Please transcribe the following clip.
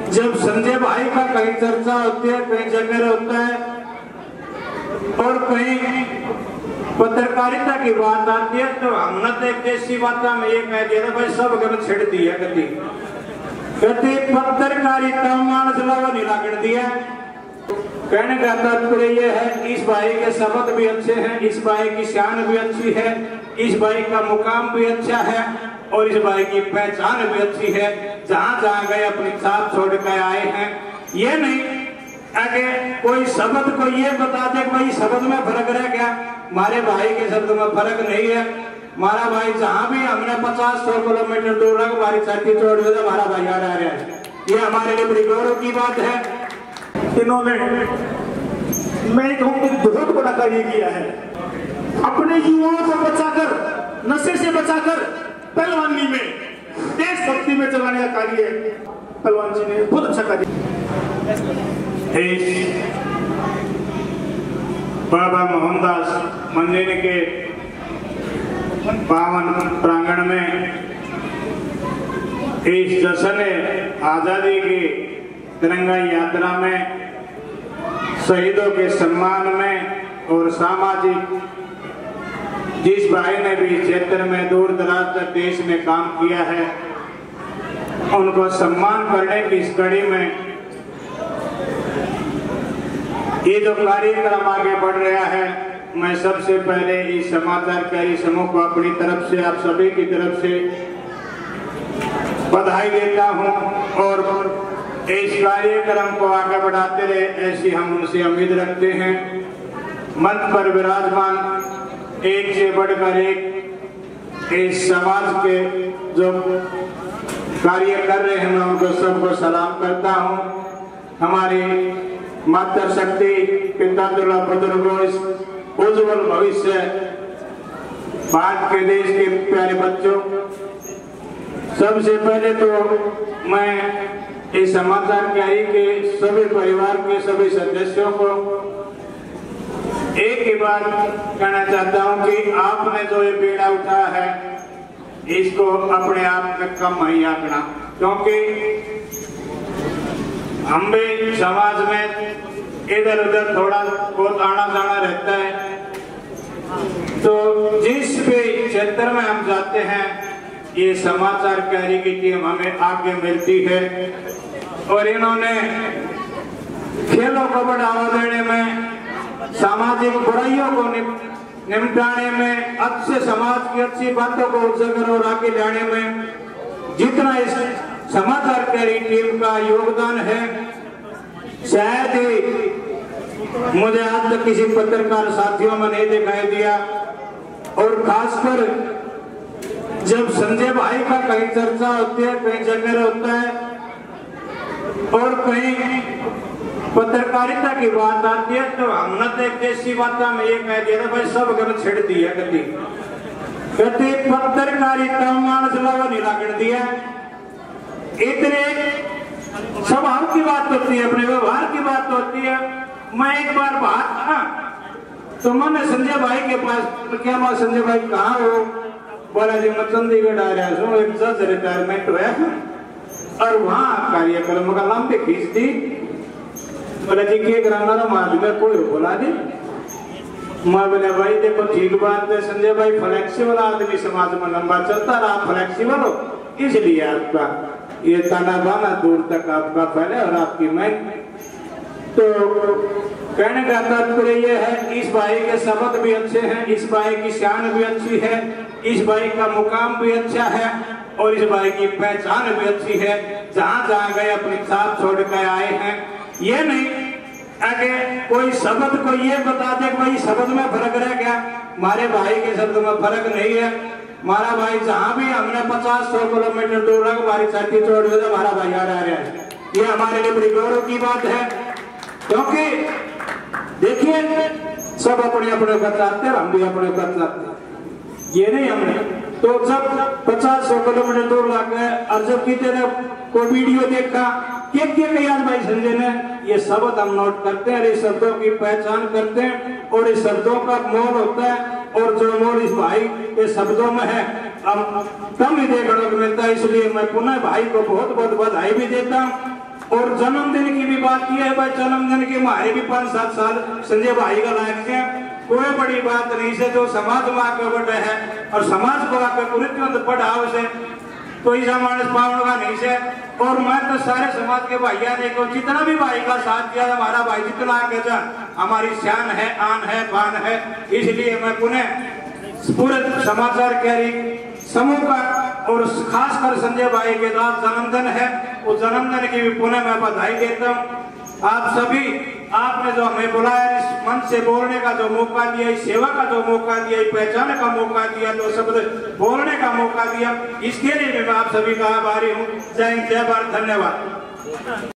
जब संजय भाई का कहीं चर्चा होती है, कहीं जगह होता है और कहीं पत्रकारिता की बात आती है, तो हमने तो एक देसी बात में ये कह दिया था भाई सब गल छिड़ दी है कभी कभी पत्रकारिता मानस लावा नहीं लागण दिया। कहने का तात्पर्य यह है कि इस भाई के शब्द भी अच्छे हैं, इस भाई की शान भी अच्छी है, इस भाई का मुकाम भी अच्छा है और इस भाई की पहचान भी अच्छी है। जहां जहां गए अपनी छाप छोड़ कर आए हैं। ये नहीं अगर कोई शब्द को ये बता दे कि भाई शब्द में फर्क रह गया, हमारे भाई के शब्द में फर्क नहीं है। हमारा भाई जहां भी हमने 50-100 किलोमीटर दूर रख हमारी छाती छोड़ दी, हमारा भाई आ रहा है। ये हमारे लिए बड़ी गौरव की बात है। इन्होंने मैं कहूँ कि बहुत बड़ा कार्य किया है, अपने युवाओं को बचाकर, नशे से बचाकर पहलवानी में, देशभक्ति में चलाने का कार्य पहलवान जी ने बहुत अच्छा कार्य। बाबा मोहनदास मंदिर के पावन प्रांगण में इस जश्न आजादी की तिरंगा यात्रा में शहीदों के सम्मान में और सामाजिक जिस भाई ने भी क्षेत्र में दूर दराज तक देश में काम किया है, उनको सम्मान करने की इस कड़ी में ये जो कार्यक्रम आगे बढ़ रहा है, मैं सबसे पहले इस समाचार कार्य समूह को अपनी तरफ से, आप सभी की तरफ से बधाई देता हूं और इस कार्यक्रम को आगे बढ़ाते रहे ऐसी हम उनसे उम्मीद रखते हैं। मंच पर विराजमान एक से बढ़कर एक इस समाज के जो कार्य कर रहे हैं, मैं उनको सबको सलाम करता हूं। हमारी माता शक्ति पिता दुर्गा बुजुर्गों उज्जवल भविष्य, भारत के देश के प्यारे बच्चों, सबसे पहले तो मैं इस समाचार कार्य के सभी परिवार के सभी सदस्यों को एक ही बात कहना चाहता हूं कि आपने जो ये बीड़ा उठाया है, इसको अपने आप में कम नहीं आंकना, क्योंकि हम भी समाज में इधर उधर थोड़ा बहुत आना जाना रहता है। तो जिस भी क्षेत्र में हम जाते हैं, ये समाचार कार्य की टीम हमें आगे मिलती है और इन्होंने खेलों को बढ़ावा देने में, सामाजिक बुराइयों को निपटाने में, अच्छे समाज की अच्छी बातों को उजागर और आगे लाने में जितना इस समाचार कार्य टीम का योगदान है, शायद ही मुझे आज तक किसी पत्रकार साथियों में नहीं दिखाई दिया। और खासकर जब संजय भाई का कहीं चर्चा होती है, कहीं जगह होता है और कहीं पत्रकारिता की बात आती है, तो हमने तो एक देसी बात में ये कह दिया था भाई सब गल छिड़ दी है कभी कभी पत्रकारिता मानस लावा नहीं लागण दिया। इतने स्वभाव की बात होती है, अपने व्यवहार की बात होती है। मैं एक बार बात था तो मैंने संजय भाई के पास, क्या बात संजय भाई कहाँ हो? बोला जी मैं चंडीगढ़ आ रहा हूँ, एक जज रिटायरमेंट हुआ और वहाँ कार्यक्रम का नाम पे खींच दी। बोला जी के ग्रामीण मार्ग में कोई बोला दी। मैं बोला भाई देखो ठीक बात है संजय भाई, फ्लेक्सिबल आदमी समाज में लंबा चलता रहा, फ्लेक्सिबल हो, इसलिए आपका ये ताना बाना दूर तक आपका फैले और आपकी मैं। तो कहने का तात्पर्य यह है कि इस भाई के शब्द भी अच्छे हैं, इस भाई की शान भी अच्छी है, इस भाई का मुकाम भी अच्छा है और इस भाई की पहचान भी अच्छी है। जहां जहां गए अपनी छाप छोड़ कर आए हैं। ये नहीं अगर कोई शब्द को ये बता दे कि भाई शब्द में फर्क रह गया, हमारे भाई के शब्द में फर्क नहीं है। हमारा भाई जहां भी हमने 50-100 किलोमीटर दूर रख हमारी छाती छोड़ दी, हमारा भाई आ रहा है। ये हमारे लिए बड़ी गौरव की बात है, क्योंकि देखिए सब अपने अपने कर चाहते हैं, हम भी अपने कर चाहते हैं। ये नहीं हमने तो जब 50-100 किलोमीटर दूर लग गए और जब किसी ने कोई वीडियो देखा आज भाई संजय ने, ये शब्द हम नोट करते हैं, इस शब्दों की पहचान करते हैं और इस शब्दों का मोल होता है और जो मोल इस भाई के शब्दों में है हम कम ही देखने को मिलता है। इसलिए मैं पुनः भाई को बहुत बहुत बधाई भी देता हूँ और जन्मदिन की भी बात की है भाई, जन्मदिन के हमारे भी 5-7 साल संजय भाई का लायक से कोई बड़ी बात नहीं से, जो समाज में आके बटे है और समाज को आके कुरित पढ़ाव से तो इस मानस पावन का नहीं से। और मैं तो सारे समाज के भाइयों ने को जितना भी भाई का साथ दिया, हमारा भाई जितना आगे जा हमारी शान है, आन है, बान है। इसलिए मैं पुनः पूरे समाचार कैरी समूह का और खासकर संजय भाई के साथ जन्मदिन है, उस जन्मदिन की भी पुनः मैं बधाई देता हूँ। आप सभी, आपने जो हमें बुलाया, इस मंच से बोलने का जो मौका दिया, इस सेवा का जो मौका दिया, इस पहचान का मौका दिया, तो शब्द बोलने का मौका दिया, इसके लिए मैं आप सभी का आभारी हूँ। जय हिंद, जय भारत, धन्यवाद।